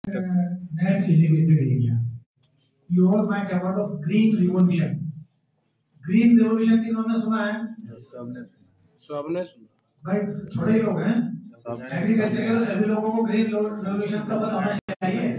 net irrigated area. You all might have heard of green revolution. Green revolution किन्होंने सुना है? सबने सुना भाई, थोड़े ही लोग हैं एग्रीकल्चर के, तो सभी लोगों को ग्रीन रेवोल्यूशन का पता होना चाहिए।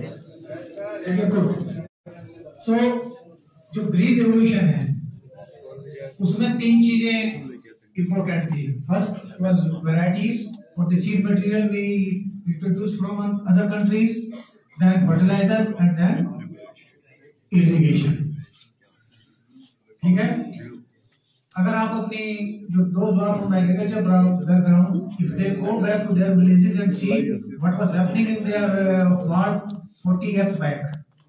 सो जो ग्रीन रेवोल्यूशन है उसमें तीन चीजें इंपॉर्टेंट थी। फर्स्ट वाज वैरायटीज और the seed material we introduce from other countries, then fertilizer and then irrigation. ठीक है, अगर आप अपनी जो दोस्त from agriculture background, if they go back to their villages and see what was happening in their ward 40 years back,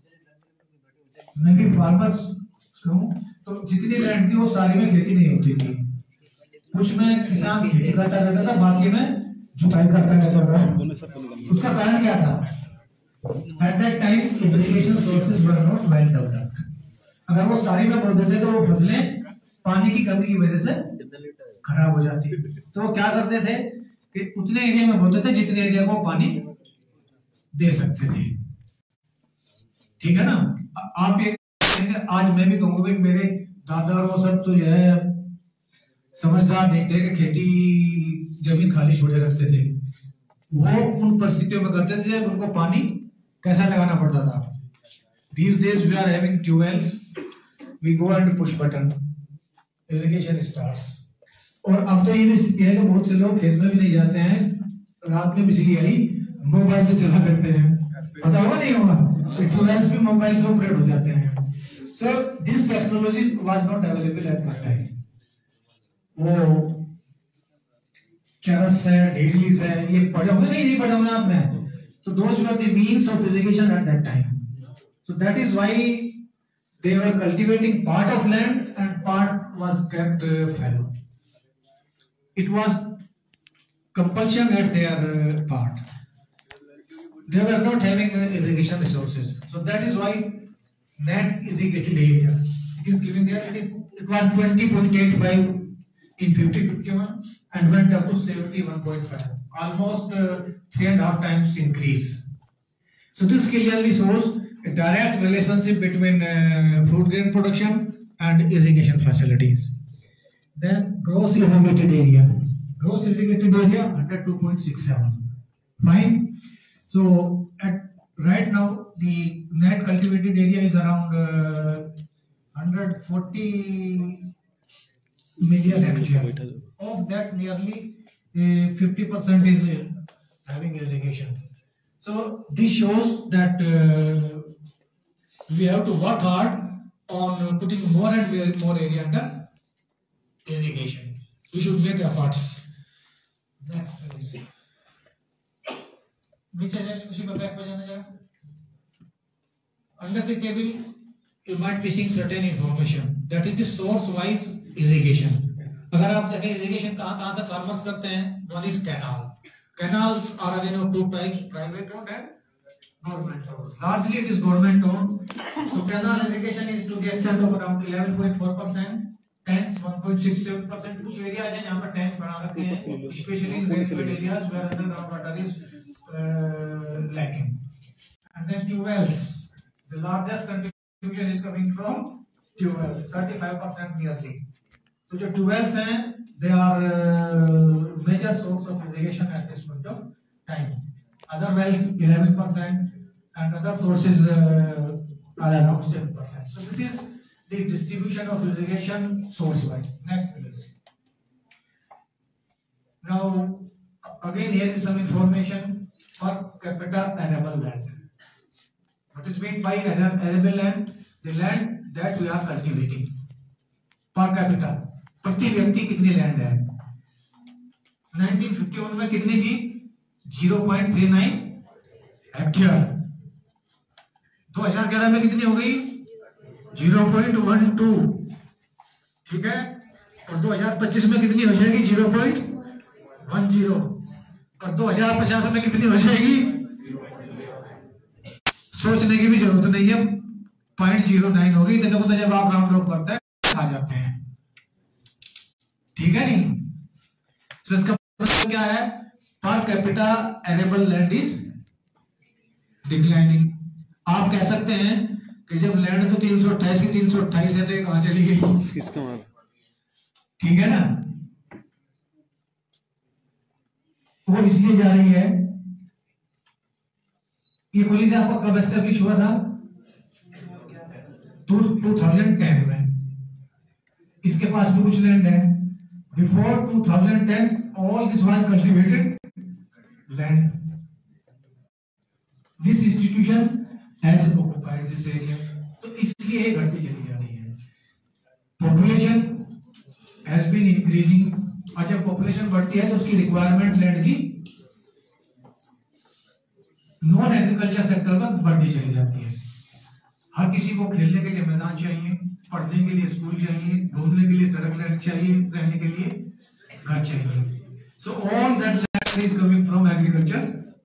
maybe farmers तो जितनी land थी वो सारी में खेती नहीं होती थी। कुछ में किसान खेती करता रहता था, बाकी में जुताई करता रहता था। उसका कारण क्या था? At that time irrigation sources were not well developed. अगर वो सारी में बोल देते तो वो फसलें पानी की कमी की वजह से खराब हो जाती। तो वो क्या करते थे कि उतने एरिया में बोते थे जितने एरिया को पानी दे सकते थे। ठीक है ना? आप ये आज मैं भी कहूंगा भाई, मेरे दादा और वो सब तो यह समझदार नहीं थे कि खेती जमीन खाली छोड़े रखते थे। वो उन परिस्थितियों में करते थे उनको पानी कैसा लगाना पड़ता था। These days we are having tubewells, we go and push button, irrigation starts। और अब तो ये भी स्थिति है कि बहुत से लोग खेत में भी नहीं जाते हैं, रात में बिजली आई मोबाइल से चला करते हैं। पता होगा नहीं होगा, ट्यूबवेल्स भी मोबाइल से ऑपरेट हो जाते हैं। So this technology was not available at that time। वो चरस है, ढेलीज है, ये पढ़े होंगे नहीं पढ़े होंगे आपने? So those were the means of irrigation at that time। So that is why they were cultivating part of land and part was kept fallow। It was compulsion at their part। They were not having irrigation resources। So that is why net irrigated area, it is given there, it was 20.85 in 50-51 and went up to 71.5, almost 3.5 times increase। So this clearly shows a direct relationship between food grain production and irrigation facilities। Then gross irrigated area, gross irrigated area 102.67, fine। So at right now the net cultivated area is around 140 million hectare। Of that nearly 50% is having irrigation। So this shows that we have to work hard on putting more and more area under irrigation। We should make efforts। Next please। उसी पर back पर जाना जाएगा। Under the table you might be seeing certain information, that is the source wise irrigation। अगर आप देखें irrigation कहाँ से farmers करते हैं, one is canal। Canals are again of two types, private owned and government owned। Largely it is government owned। So canal irrigation is to the extent of around 11.4%, tanks 1.67%। कुछ area है जहाँ पर tank बना रखे हैं, especially in rainfed areas where underground water is lacking। And then tubewells, the largest contribution is coming from tubewells, 35% nearly। तो जो tubewells हैं, they are major source of irrigation at this point of time। Other wells 11% and other sources are around 7%। So this is the distribution of irrigation source wise। Next please। Now again here is some information per capita arable land। What is meant by arable land? The land that we are cultivating। Per capita, प्रति व्यक्ति कितनी land है? 1951 में कितनी थी? 0.39 hectare. 2011 में कितनी हो गई? 0.12। ठीक है, और 2025 में कितनी हो जाएगी? 0.10। और 2050 में कितनी हो जाएगी? सोचने की भी जरूरत नहीं है, 0.09 होगी। तो जब आप राउंड ऑफ करते हैं आ जाते हैं। ठीक है नहीं? तो इसका मतलब क्या है? Per capita arable land is declining. आप कह सकते हैं कि जब लैंड तो 328 की 328 है तो ये कहां चली गई? किसका माल? ठीक है ना, वो इसलिए जा रही है। ये कॉलेज आपका कब एस्टेब्लिश हुआ था? 2010 में। इसके पास भी कुछ लैंड है। Before 2010 all this was cultivated land. This institution has occupied this area. तो इसलिए ये घटती चली जा रही है। पॉपुलेशन हैज बीन इंक्रीजिंग, और जब पॉपुलेशन बढ़ती है तो उसकी रिक्वायरमेंट लैंड की नॉन एग्रीकल्चर सेक्टर में बढ़ती चली जाती है। हर किसी को खेलने के लिए मैदान चाहिए, पढ़ने के लिए स्कूल चाहिए, घूमने के लिए सड़क लैंड चाहिए, रहने के लिए घर चाहिए। So all that land is coming from agriculture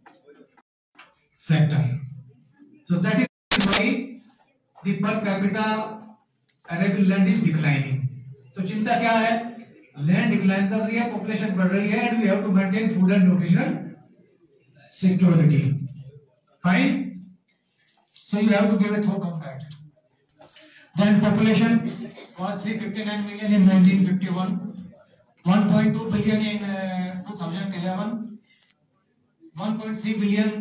sector. So that is why the per capita arable land is declining. तो चिंता क्या है? लैंड डिक्लाइन कर रही है, पॉपुलेशन बढ़ रही है, and we have to maintain food and nutritional security. Fine. So you have to give a thought on that. Then population was 359 million in 1951, 1.2 billion in 2011, 1.3 billion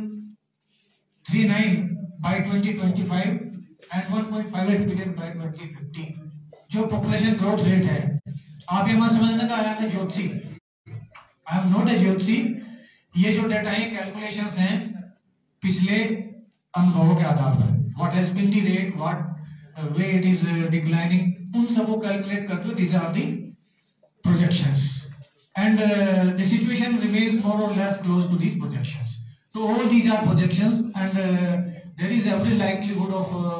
39 by 2025, and 1.58 billion by 2050. जो population growth rate है, आप ये मत समझना कि I am a ज्योतिषी। I am not a ज्योतिषी। ये जो डेटा है, कैलकुलेशंस हैं पिछले अनुभवों के आधार पर, what has been the rate, what way it is declining, उन सबको कैलकुलेट करते हुए these are the projections, and the situation remains more or less close to these projections. तो all these are projections and there is every likelihood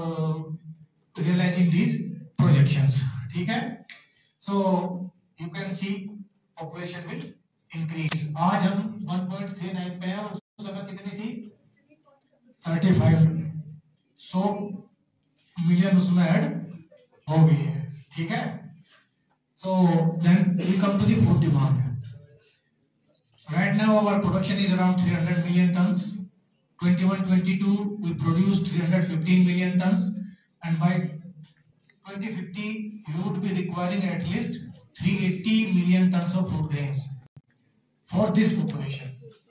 of realizing these projections. ठीक है, so you can see population will increase. आज हम 1.39 पे हैं और उस समय कितनी थी? 35। 100 मिलियन उसमें ऐड हो गई है। ठीक है, so then we come to the food demand. Right now our production is around 300 million tons. 21-22 we produced 315 million tons, and by 2050 you would be requiring at least 380 million tons of food grains for this population.